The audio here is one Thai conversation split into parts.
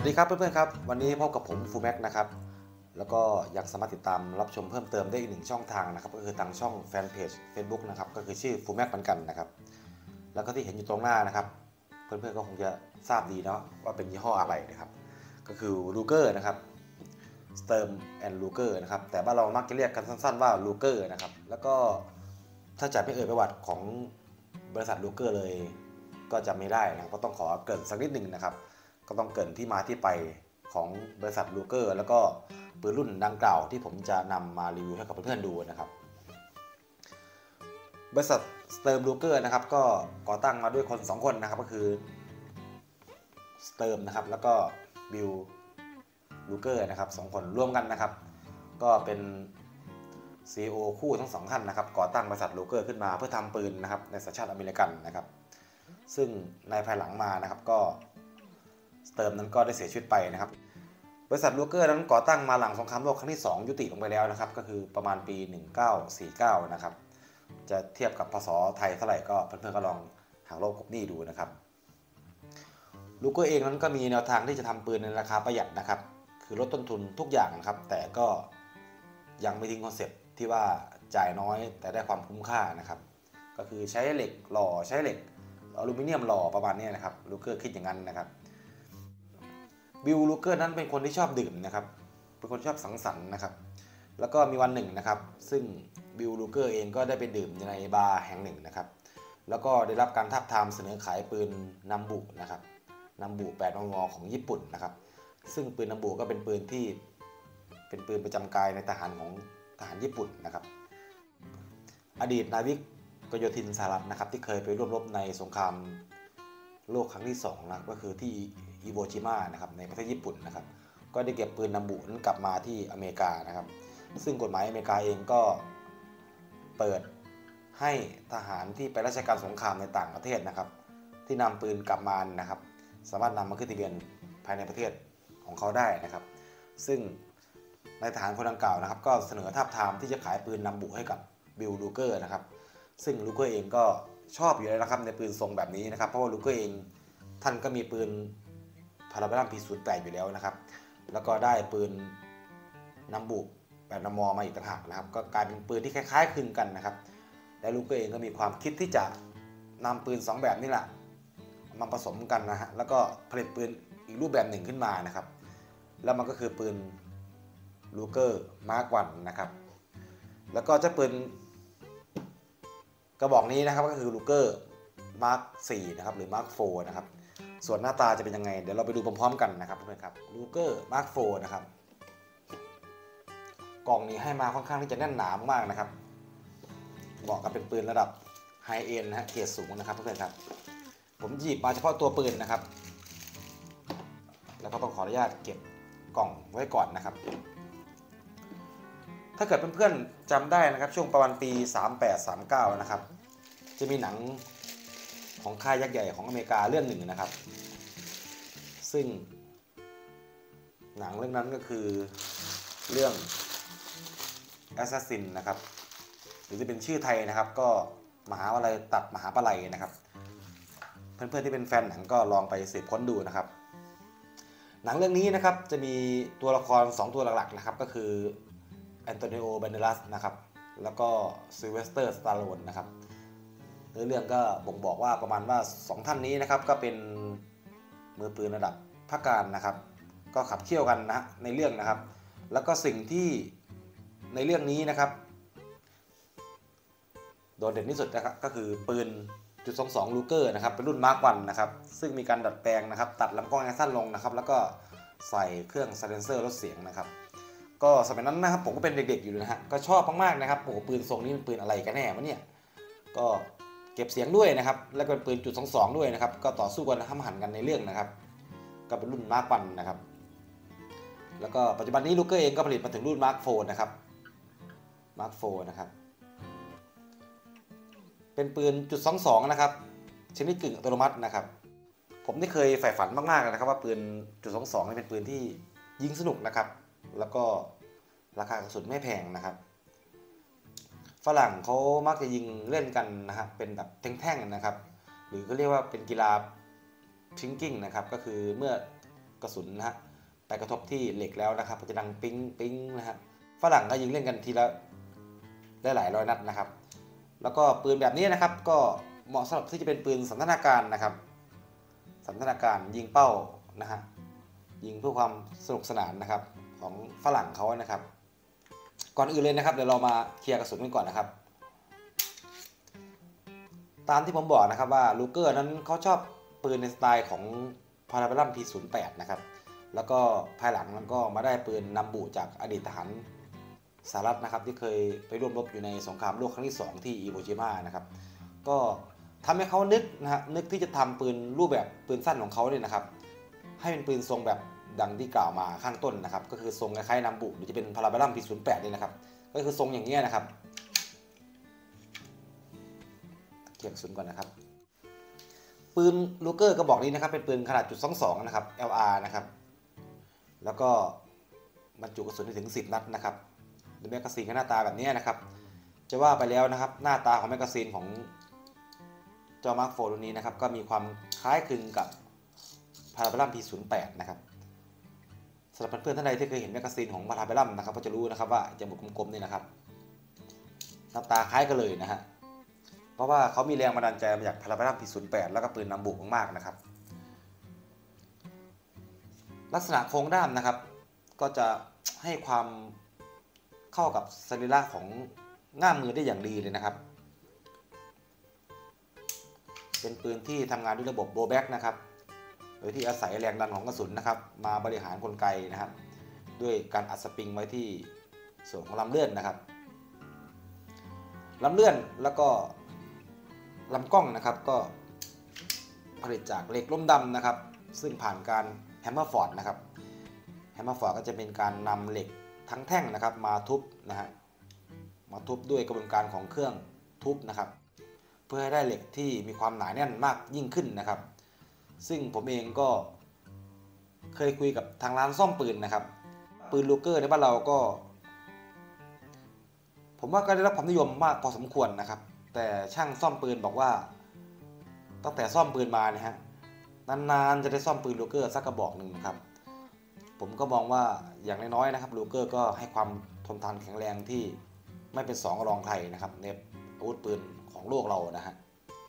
วัสดีครับเพื่อนๆครับวันนี้พบกับผมฟูแม็กนะครับแล้วก็ยังสามารถติดตามรับชมเพิ่มเติมได้อีกหนึ่งช่องทางนะครับก็คือทางช่องแฟนเพจ Facebook นะครับก็คือชื่อฟูแม็กเหมือนกันนะครับแล้วก็ที่เห็นอยู่ตรงหน้านะครับเพื่อนๆก็คงจะทราบดีเนาะว่าเป็นยี่ห้ออะไรนะครับก็คือลูเกอร์นะครับสเติร์มแอนด์ลูเกอร์นะครับแต่บ้านเรามักจะเรียกกันสั้นๆว่าลูเกอร์นะครับแล้วก็ถ้าจะไม่เอ่ยประวัติของบริษัทลูเกอร์เลยก็จะไม่ได้นะก็ต้องขอเกริ่นสักนิดหนึ่งนะครับก็ต้องเกริ่นที่มาที่ไปของบริษัทลูเกอร์แล้วก็ปืนรุ่นดังกล่าวที่ผมจะนำมารีวิวให้กับเพื่อนๆดูนะครับบริษัทสเติร์มลูเกอร์นะครับก็ก่อตั้งมาด้วยคน2คนนะครับก็คือสเติร์มนะครับแล้วก็บิลลูเกอร์นะครับ2คนร่วมกันนะครับก็เป็น CEO คู่ทั้ง2ท่านนะครับก่อตั้งบริษัทลูเกอร์ขึ้นมาเพื่อทำปืนนะครับในสัญชาติอเมริกันนะครับซึ่งในภายหลังมานะครับก็สเติร์มนั้นก็ได้เสียชีวิตไปนะครับบริษัทลูเกอร์นั้นก่อตั้งมาหลังสงครามโลกครั้งที่2ยุติลงไปแล้วนะครับก็คือประมาณปี1949นะครับจะเทียบกับพศไทยเท่าไหร่ก็เพื่อนๆก็ลองหาโลกกบหนี้ดูนะครับลูเกอร์เองนั้นก็มีแนวทางที่จะทำปืนในราคาประหยัดนะครับคือลดต้นทุนทุกอย่างนะครับแต่ก็ยังไม่ทิ้งคอนเซ็ปต์ที่ว่าจ่ายน้อยแต่ได้ความคุ้มค่านะครับก็คือใช้เหล็กหล่อใช้เหล็กอลูมิเนียมหล่อประมาณนี้นะครับลูเกอร์คิดอย่างนั้นนะครับบิลลูเกอร์นั้นเป็นคนที่ชอบดื่มนะครับเป็นคนชอบสังสรรค์นะครับแล้วก็มีวันหนึ่งนะครับซึ่งบิลลูเกอร์เองก็ได้ไปดื่มในบาร์แห่งหนึ่งนะครับแล้วก็ได้รับการทาบทามเสนอขายปืนนัมบุนะครับนัมบุ8 มม.ของญี่ปุ่นนะครับซึ่งปืนนัมบุก็เป็นปืนที่เป็นปืนประจำกายในทหารของทหารญี่ปุ่นนะครับอดีตนาวิกโยธินสหรัฐนะครับที่เคยไปร่วมรบในสงครามโลกครั้งที่2นะก็คือที่อิโวจิมะนะครับในประเทศญี่ปุ่นนะครับก็ได้เก็บปืนนัมบุนั้นกลับมาที่อเมริกานะครับซึ่งกฎหมายอเมริกาเองก็เปิดให้ทหารที่ไปราชการสงครามในต่างประเทศนะครับที่นำปืนกลับมานะครับสามารถนำมาขึ้นทะเบียนภายในประเทศของเขาได้นะครับซึ่งนายทหารคนดังกล่าวนะครับก็เสนอทาบทามที่จะขายปืนนัมบุให้กับบิลลูเกอร์นะครับซึ่งลูเกอร์เองก็ชอบอยู่แล้วนะครับในปืนทรงแบบนี้นะครับเพราะว่าลูเกอร์เองท่านก็มีปืนพาราเบลัม P08 อยู่แล้วนะครับแล้วก็ได้ปืนนัมบุ8 มม.มาอีกต่างหากนะครับก็กลายเป็นปืนที่คล้ายๆคลึงกันนะครับและลูเกอร์เองก็มีความคิดที่จะนำปืน2แบบนี้แหละมาผสมกันนะฮะแล้วก็ผลิตปืนอีกรูปแบบหนึ่งขึ้นมานะครับแล้วมันก็คือปืนลูเกอร์มาร์ค 1นะครับแล้วก็จะปืนกระบอกนี้นะครับก็คือลูเกอร์มาร์ค 4นะครับหรือมาร์ค 4นะครับส่วนหน้าตาจะเป็นยังไงเดี๋ยวเราไปดูพร้อมๆกันนะครับเพื่อนๆครับลูเกอร์มาร์ค 4นะครับกล่องนี้ให้มาค่อนข้างที่จะแน่นหนามากนะครับเหมาะกับเป็นปืนระดับไฮเอ็นนะฮะเกรดสูงนะครับเพื่อนๆครับผมหยิบมาเฉพาะตัวปืนนะครับแล้วก็ต้องขออนุญาตเก็บกล่องไว้ก่อนนะครับถ้าเกิดเพื่อนๆจำได้นะครับช่วงประมาณปี38-39นะครับจะมีหนังของค่ายยักษ์ใหญ่ของอเมริกาเรื่องหนึ่งนะครับซึ่งหนังเรื่องนั้นก็คือเรื่อง Assassin นะครับหรือจะเป็นชื่อไทยนะครับก็มหาอะไรตัดมหาปลัยนะครับเพื่อนๆที่เป็นแฟนหนังก็ลองไปสืบค้นดูนะครับหนังเรื่องนี้นะครับจะมีตัวละคร2ตัวหลักๆนะครับก็คือแอนโตนิโอ แบนเดรัสนะครับแล้วก็ซิลเวสเตอร์ สตาโลนนะครับเรื่องก็บ่งบอกว่าประมาณว่า2ท่านนี้นะครับก็เป็นมือปืนระดับภาคการนะครับก็ขับเคี่ยวกันนะในเรื่องนะครับแล้วก็สิ่งที่ในเรื่องนี้นะครับโดดเด่นที่สุดนะครับก็คือปืน.22ลูเกอร์นะครับเป็นรุ่นมาร์ค 1นะครับซึ่งมีการดัดแปลงนะครับตัดลำกล้องให้สั้นลงนะครับแล้วก็ใส่เครื่องไซเลนเซอร์ลดเสียงนะครับก็สมัยนั้นนะครับผมก็เป็นเด็กๆอยู่นะฮะก็ชอบมากๆนะครับโอ้โหปืนทรงนี้เป็นปืนอะไรกันแน่วะเนี่ยก็เก็บเสียงด้วยนะครับแล้วก็เป็นปืน.22ด้วยนะครับก็ต่อสู้กันห้ามหันกันในเรื่องนะครับก็เป็นรุ่นมาร์ค 1นะครับแล้วก็ปัจจุบันนี้ลูเกอร์เองก็ผลิตมาถึงรุ่นมาร์ค 4นะครับมาร์ค 4นะครับเป็นปืน.22นะครับชนิดกึ่งอัตโนมัตินะครับผมได้เคยใฝ่ฝันมากๆนะครับว่าปืน.22นี่เป็นปืนที่ยิงสนุกนะครับแล้วก็ราคากระสุนไม่แพงนะครับฝรั่งเขามักจะยิงเล่นกันนะครับเป็นแบบแท่งๆนะครับหรือเขาเรียกว่าเป็นกีฬาพิงกิ้งนะครับก็คือเมื่อกระสุนนะฮะไปกระทบที่เหล็กแล้วนะครับก็จะดังปิ๊งปิ๊งนะฮะฝรั่งก็ยิงเล่นกันทีละได้หลายร้อยนัดนะครับแล้วก็ปืนแบบนี้นะครับก็เหมาะสำหรับที่จะเป็นปืนสันทนาการนะครับสันทนาการยิงเป้านะฮะยิงเพื่อความสนุกสนานนะครับของฝรั่งเขานะครับก่อนอื่นเลยนะครับเดี๋ยวเรามาเคลียร์กระสุนกันก่อนนะครับตามที่ผมบอกนะครับว่าลูเกอร์นั้นเขาชอบปืนในสไตล์ของพาราเบลัม P08 นะครับแล้วก็ภายหลังนั้นก็มาได้ปืนนัมบุจากอดีตทหารสหรัฐนะครับที่เคยไปร่วมรบอยู่ในสงครามโลกครั้งที่2ที่อิโวจิมานะครับก็ทำให้เขานึกนะฮะนึกที่จะทำปืนรูปแบบปืนสั้นของเขาเนี่ยนะครับให้เป็นปืนทรงแบบดังที่กล่าวมาข้างต้นนะครับก็คือทรงคล้ายๆนัมบุหรือจะเป็นพาราเบลัม P08 เนี่ยนะครับก็คือทรงอย่างนี้นะครับเก็บกระสุนก่อนนะครับปืนลูเกอร์กระบอกนี้นะครับเป็นปืนขนาด.22นะครับ LR นะครับแล้วก็บรรจุกระสุนได้ถึง10นัดนะครับโดยแมกกาซีนก็หน้าตาแบบนี้นะครับจะว่าไปแล้วนะครับหน้าตาของแมกกาซีนของจอมาร์ค 4 รุ่นนี้นะครับก็มีความคล้ายคลึงกับพาราเบลัม P08 นะครับสำหรับเพื่อนๆท่านใดที่เคยเห็นแมกกาซีนของพาราเบลัมนะครับก็จะรู้นะครับว่าจะหมุดกลมๆนี่นะครับหน้าตาคล้ายกันเลยนะฮะเพราะว่าเขามีแรงบันดาลใจมาจากพาราเบลัม P08 แล้วก็ปืนนัมบุมากๆนะครับลักษณะโครงด้ามนะครับก็จะให้ความเข้ากับสรีระของง่ามมือได้อย่างดีเลยนะครับเป็นปืนที่ทำงานด้วยระบบโบแบ็กนะครับโดยที่อาศัยแรงดันของกระสุนนะครับมาบริหารกลไกนะครับด้วยการอัดสปริงไว้ที่ส่วนของลำเลื่อนนะครับลำเลื่อนแล้วก็ลำกล้องนะครับก็ผลิตจากเหล็กล้มดำนะครับซึ่งผ่านการแฮมเมอร์ฟอร์ดนะครับแฮมเมอร์ฟอร์ดก็จะเป็นการนำเหล็กทั้งแท่งนะครับมาทุบนะฮะมาทุบด้วยกระบวนการของเครื่องทุบนะครับเพื่อให้ได้เหล็กที่มีความหนาแน่นมากยิ่งขึ้นนะครับซึ่งผมเองก็เคยคุยกับทางร้านซ่อมปืนนะครับปืนลูเกอร์ในบ้านเราก็ผมว่าก็ได้รับความนิยมมากพอสมควรนะครับแต่ช่างซ่อมปืนบอกว่าตั้งแต่ซ่อมปืนมาเนี่ยฮะนานๆจะได้ซ่อมปืนลูเกอร์สักกระบอกหนึ่งครับผมก็มองว่าอย่างน้อยๆนะครับลูเกอร์ก็ให้ความทนทานแข็งแรงที่ไม่เป็น2 รองใครนะครับในอาวุธปืนของโลกเรานะฮะ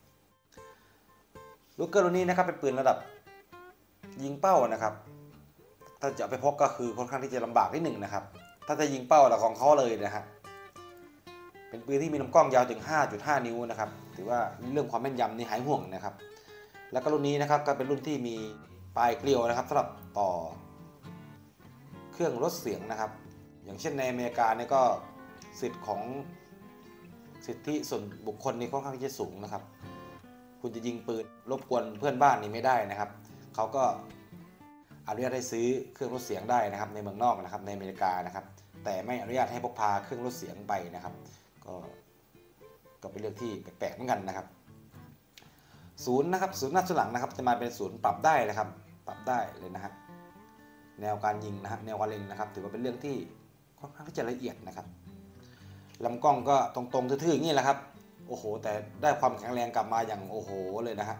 ลูเกอร์รุ่นนี้นะครับเป็นปืนระดับยิงเป้านะครับถ้าจะไปพกก็คือค่อนข้างที่จะลำบากนิดหนึ่งนะครับถ้าจะยิงเป้าหลักของเขาเลยนะฮะเป็นปืนที่มีลำกล้องยาวถึง 5.5 นิ้วนะครับถือว่าเรื่องความแม่นยำนี่หายห่วงนะครับแล้วก็รุ่นนี้นะครับก็เป็นรุ่นที่มีปลายเกลียวนะครับสำหรับต่อเครื่องลดเสียงนะครับอย่างเช่นในอเมริกาเนี่ยก็สิทธิส่วนบุคคลนี่ค่อนข้างที่จะสูงนะครับคุณจะยิงปืนรบกวนเพื่อนบ้านนี่ไม่ได้นะครับเขาก็อนุญาตให้ซื้อเครื่องลดเสียงได้นะครับในเมืองนอกนะครับในอเมริกานะครับแต่ไม่อนุญาตให้พกพาเครื่องลดเสียงไปนะครับก็เป็นเรื่องที่แปลกๆเหมือนกันนะครับศูนย์นะครับศูนย์หน้าศูนย์หลังนะครับจะมาเป็นศูนย์ปรับได้นะครับปรับได้เลยนะฮะแนวการยิงนะฮะแนวการเล็งนะครับถือว่าเป็นเรื่องที่ค่อนข้างที่จะละเอียดนะครับลำกล้องก็ตรงๆทื่อๆอย่างนี้แหละครับโอ้โหแต่ได้ความแข็งแรงกลับมาอย่างโอ้โหเลยนะฮะ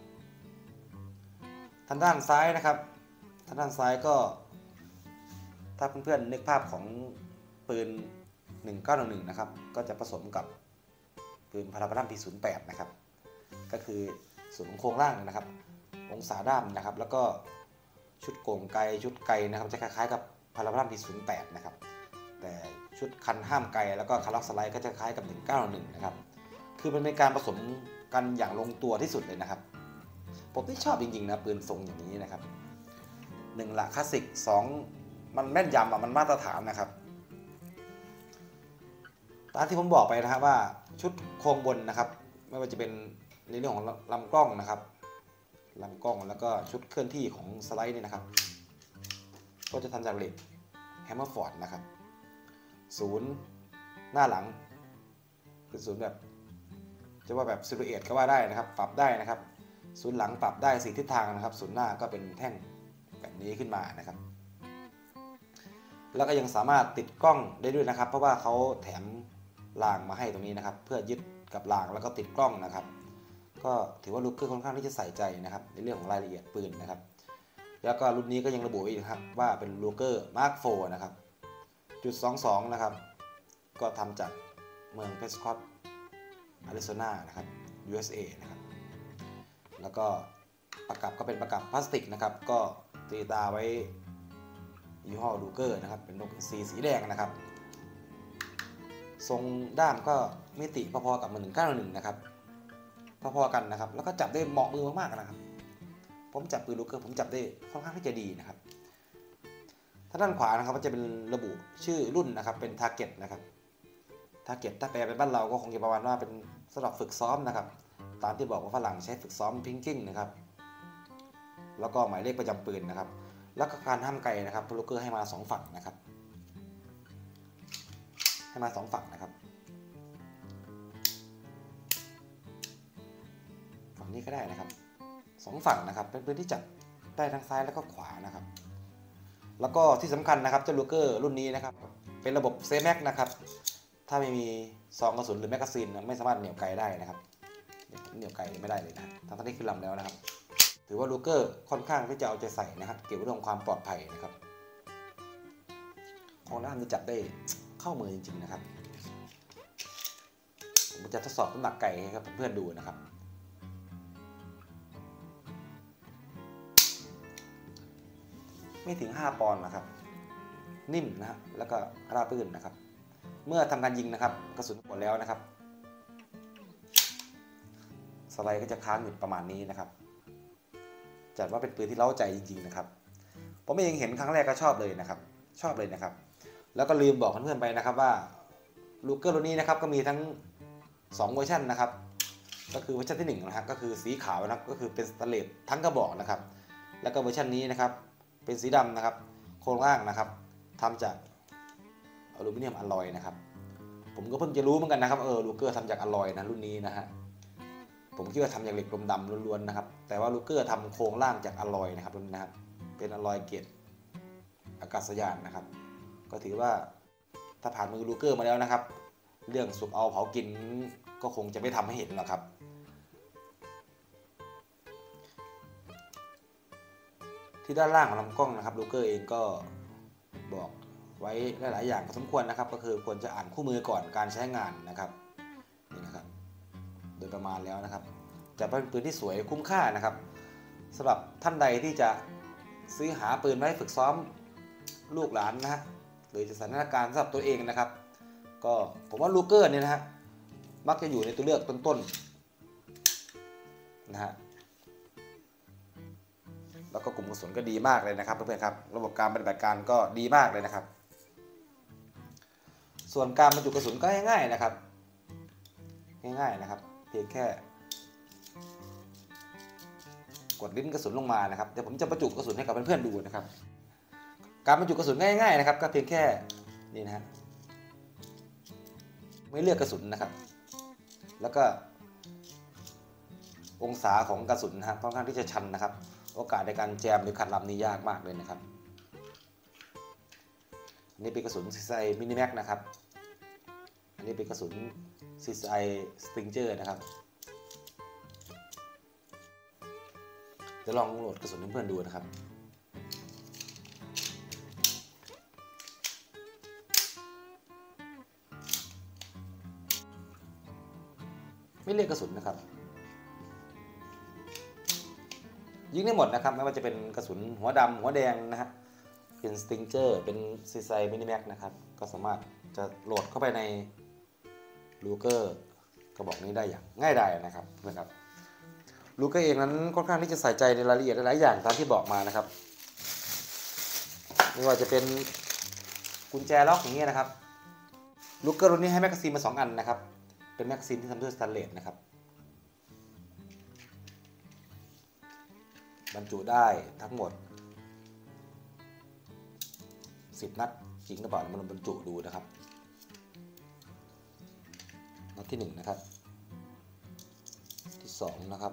ทางด้านซ้ายนะครับทางด้านซ้ายก็ถ้าเพื่อนๆนึกภาพของปืน1911นะครับก็จะผสมกับปืนพาราเบลัม P08 นะครับก็คือส่วนของโครงล่างนะครับองศาด้ามนะครับแล้วก็ชุดโก่งไกชุดไกนะครับจะคล้ายๆกับพาราเบลัม P08 นะครับแต่ชุดคันห้ามไกแล้วก็คันล็อกสไลด์ก็จะคล้ายกับ1911นะครับคือมันเป็นการผสมกันอย่างลงตัวที่สุดเลยนะครับผมที่ชอบจริงๆนะปืนทรงอย่างนี้นะครับ1ละคลาสสิก2มันแม่นยำมันมาตรฐานนะครับตามที่ผมบอกไปนะครับว่าชุดโครงบนนะครับไม่ว่าจะเป็นในเรื่องของลำกล้องนะครับลำกล้องแล้วก็ชุดเคลื่อนที่ของสไลด์นี่นะครับก็จะทำจากเหล็กแฮมเมอร์ฟอร์ดนะครับศูนย์หน้าหลังคือศูนย์แบบจะว่าแบบซิลูเอตก็ว่าได้นะครับปรับได้นะครับศูนย์หลังปรับได้4ทิศทางนะครับศูนย์หน้าก็เป็นแท่งแบบนี้ขึ้นมานะครับแล้วก็ยังสามารถติดกล้องได้ด้วยนะครับเพราะว่าเขาแถมรางมาให้ตรงนี้นะครับเพื่อยึดกับรางแล้วก็ติดกล้องนะครับก็ถือว่าลูกเกอร์ค่อนข้างที่จะใส่ใจนะครับในเรื่องของรายละเอียดปืนนะครับแล้วก็รุ่นนี้ก็ยังระบุไว้อีกครับว่าเป็นลูเกอร์มาร์ค4นะครับจุด22นะครับก็ทำจากเมืองเพสคอตอาริโซนานะครับ USA นะครับแล้วก็ประกับก็เป็นประกับพลาสติกนะครับก็ตีตาไว้ยี่ห้อลูเกอร์นะครับเป็นนกสีแดงนะครับทรงด้ามก็มิติพอๆกับมือ1911นะครับพอๆกันนะครับแล้วก็จับได้เหมาะมือมากๆนะครับผมจับปืนลูเกอร์ผมจับได้ค่อนข้างที่จะดีนะครับถ้าด้านขวานะครับก็จะเป็นระบุชื่อรุ่นนะครับเป็น Target นะครับ Target ถ้าแปลเป็นบ้านเราก็คงจะประมาณว่าเป็นสำหรับฝึกซ้อมนะครับตามที่บอกว่าฝรั่งใช้ฝึกซ้อมพิงกิ้งนะครับแล้วก็หมายเลขประจำปืนนะครับแล้วก็การห้ามไกลนะครับลูเกอร์ให้มา2ฝั่งนะครับให้มา2ฝั่งนะครับฝั่งนี้ก็ได้นะครับ2ฝั่งนะครับเป็นปืนที่จับได้ทั้งซ้ายแล้วก็ขวานะครับแล้วก็ที่สำคัญนะครับเจ้าลูเกอร์รุ่นนี้นะครับเป็นระบบเซฟแม็กนะครับถ้าไม่มีซองกระสุนหรือแมกกาซีนไม่สามารถเหนี่ยวไกลได้นะครับเหนี่ยวไกลไม่ได้เลยนะทั้งที่คือลำแล้วนะครับถือว่าลูเกอร์ค่อนข้างที่จะเอาใจใส่นะครับเกี่ยวกับเรื่องความปลอดภัยนะครับของด้านนี้จับได้เข้ามือจริงๆนะครับผมจะทดสอบน้ำหนักไก่ให้ครับเพื่อนๆดูนะครับไม่ถึง5 ปอนด์นะครับนิ่มนะฮะแล้วก็ราบรื่นนะครับเมื่อทำการยิงนะครับกระสุนหมดแล้วนะครับสไลด์ก็จะค้างอยู่ประมาณนี้นะครับจัดว่าเป็นปืนที่เล้าใจจริงๆนะครับผมเองเห็นครั้งแรกก็ชอบเลยนะครับแล้วก็ลืมบอกเพื่อนๆไปนะครับว่าลูเกอร์รุ่นนี้นะครับก็มีทั้ง2เวอร์ชันนะครับก็คือเวอร์ชันที่1นะครับก็คือสีขาวนะครับก็คือเป็นสแตนเลสทั้งกระบอกนะครับแล้วก็เวอร์ชันนี้นะครับเป็นสีดำนะครับโครงล่างนะครับทำจากอลูมิเนียมอลลอยนะครับผมก็เพิ่งจะรู้เหมือนกันนะครับลูเกอร์ทำจากอลลอยนะรุ่นนี้นะฮะผมคิดว่าทำจากเหล็กลมดำล้วนๆนะครับแต่ว่าลูเกอร์ทำโครงล่างจากอลลอยนะครับรุ่นนี้นะครับเป็นอลลอยเกรดอากาศยานนะครับก็ถือว่าถ้าผ่านมือลูเกอร์มาแล้วนะครับเรื่องสุกเอาเผากินก็คงจะไม่ทำให้เห็นหรอกครับที่ด้านล่างของลำกล้องนะครับลูเกอร์เองก็บอกไว้หลายๆอย่างพอสมควรนะครับก็คือควรจะอ่านคู่มือก่อนการใช้งานนะครับนี่นะครับโดยประมาณแล้วนะครับจะเป็นปืนที่สวยคุ้มค่านะครับสำหรับท่านใดที่จะซื้อหาปืนไว้ฝึกซ้อมลูกหลานนะฮะหรือจะสถานการณ์สำหรับตัวเองนะครับก็ผมว่าลูเกอร์เนี่ยนะฮะมักจะอยู่ในตัวเลือกต้นๆนะฮะแล้วก็กลุ่มกระสุนก็ดีมากเลยนะครับเพื่อนๆครับระบบการปฏิบัติการก็ดีมากเลยนะครับส่วนการบรรจุกระสุนก็ง่ายๆนะครับเพียงแค่กดลิ้นกระสุนลงมานะครับเดี๋ยวผมจะบรรจุกระสุนให้กับเพื่อนๆดูนะครับการบรรจุกระสุนง่ายๆนะครับก็เพียงแค่นี่นะฮะไม่เลือกกระสุนนะครับแล้วก็องศาของกระสุนนะครับค่อนข้างที่จะชันนะครับโอกาสในการแจมหรือขัดลำนี่ยากมากเลยนะครับอันนี้เป็นกระสุนซีไซมินิแม็กนะครับอันนี้เป็นกระสุนซีไซสติงเจอร์นะครับจะลองโหลดกระสุนให้เพื่อนดูนะครับไม่เลือกกระสุนนะครับยิงได้หมดนะครับไม่ว่าจะเป็นกระสุนหัวดำหัวแดงนะฮะเป็นสติงเจอร์เป็นซีไซมินิแม็กนะครับก็สามารถจะโหลดเข้าไปในลูเกอร์กระบอกนี้ได้อย่างง่ายดายนะครับเพื่อนครับลูเกอร์เองนั้นค่อนข้างที่จะใส่ใจในรายละเอียดหลายอย่างตามที่บอกมานะครับไม่ว่าจะเป็นกุญแจล็อกอย่างเงี้ยนะครับลูเกอร์รุ่นนี้ให้แมกกาซีนมา2 อันนะครับเป็นแมกกาซีนที่ทำด้วยสแตนเลสนะครับบรรจุได้ทั้งหมด10 นัดจริงหรือเปล่ามาลองบรรจุดูนะครับนัดที่1นะครับที่2นะครับ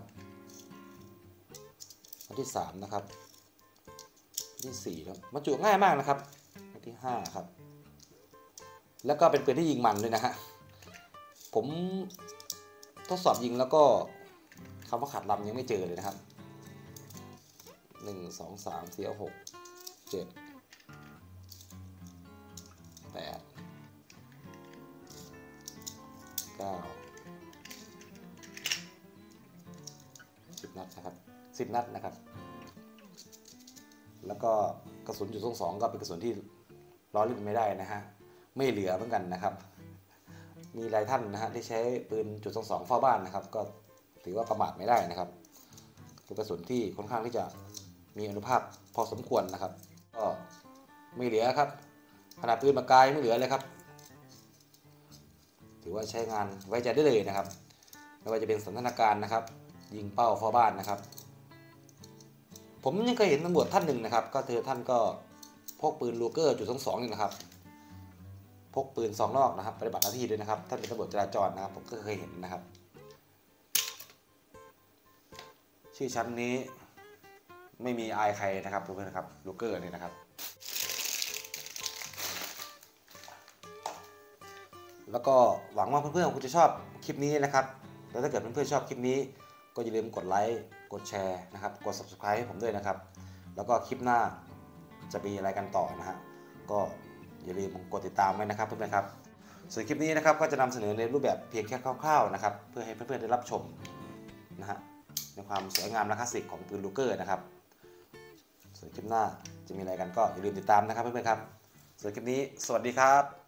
นัดที่3นะครับที่4ครับบรรจุง่ายมากนะครับนัดที่5ครับแล้วก็เป็นปืนที่ยิงมันด้วยนะฮะผมทดสอบยิงแล้วก็คำว่าขาดลำยังไม่เจอเลยนะครับ 1 2 3 4 6 7 8 9 10 นัดนะครับ10 นัดนะครับแล้วก็กระสุนจุด22ก็เป็นกระสุนที่ล้อเล่นไม่ได้นะฮะไม่เหลือเหมือนกันนะครับมีหลายท่านนะฮะที่ใช้ปืนจุด22เฝ้าบ้านนะครับก็ถือว่าประมาทไม่ได้นะครับเป็นกระสุนที่ค่อนข้างที่จะมีอานุภาพพอสมควรนะครับก็ไม่เหลือครับขนาดปืนปากกาไม่เหลือเลยครับถือว่าใช้งานไว้ใจได้เลยนะครับไม่ว่าจะเป็นสถานการณ์นะครับยิงเป้าเฝ้าบ้านนะครับผมยังเคยเห็นตำรวจท่านหนึ่งนะครับก็ท่านก็พกปืนลูเกอร์จุด22นี่นะครับพกปืน2 นอกนะครับปฏิบัติหน้าที่ด้วยนะครับท่านเป็นตำรวจจราจรนะครับผมก็เคยเห็นนะครับชื่อชั้นนี้ไม่มีอายใครนะครับเพื่อนๆครับลูเกอร์นี่นะครับแล้วก็หวังว่าเพื่อนๆคงจะชอบคลิปนี้นะครับแล้วถ้าเกิดเพื่อนๆชอบคลิปนี้ก็อย่าลืมกดไลค์กดแชร์นะครับกด Subscribe ให้ผมด้วยนะครับแล้วก็คลิปหน้าจะมีอะไรกันต่อนะฮะก็อย่าลืมกดติดตามไว้นะครับเพื่อนๆครับส่วนคลิปนี้นะครับก็จะนำเสนอในรูปแบบเพียงแค่คร่าวๆนะครับเพื่อให้เพื่อนๆได้รับชมนะฮะในความสวยงามและคลาสสิกของปืนลูเกอร์นะครับส่วนคลิปหน้าจะมีอะไรกันก็อย่าลืมติดตามนะครับเพื่อนๆครับส่วนคลิปนี้สวัสดีครับ